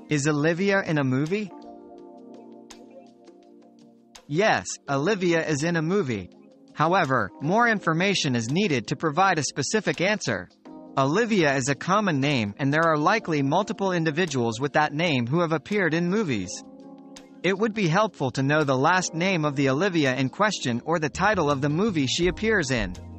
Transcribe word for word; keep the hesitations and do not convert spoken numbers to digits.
Is Olivia in a movie? Yes, Olivia is in a movie. However, more information is needed to provide a specific answer. Olivia is a common name and there are likely multiple individuals with that name who have appeared in movies. It would be helpful to know the last name of the Olivia in question or the title of the movie she appears in.